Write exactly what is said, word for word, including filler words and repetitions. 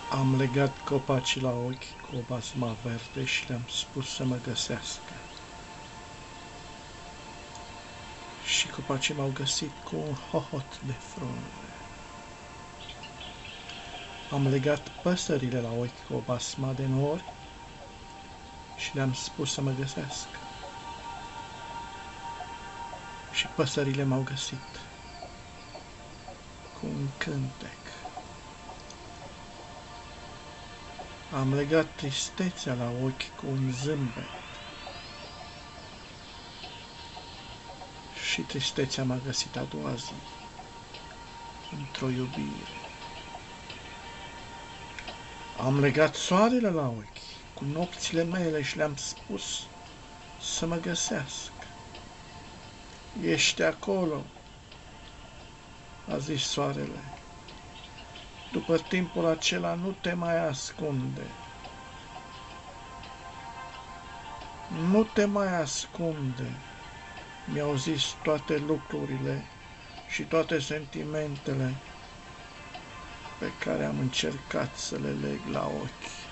Am legat copacii la ochi cu o basma verde și le-am spus să mă găsească. Și copacii m-au găsit cu un hohot de frunze. Am legat păsările la ochi cu o basma de nori și le-am spus să mă găsească. Și păsările m-au găsit cu un cântec. Am legat tristețea la ochi cu un zâmbet și tristețea m-a găsit a doua zi într-o iubire. Am legat soarele la ochi cu nopțile mele și le-am spus să mă găsească. Ești acolo, a zis soarele. După timpul acela nu te mai ascunde. Nu te mai ascunde, mi-au zis toate lucrurile și toate sentimentele pe care am încercat să le leg la ochi.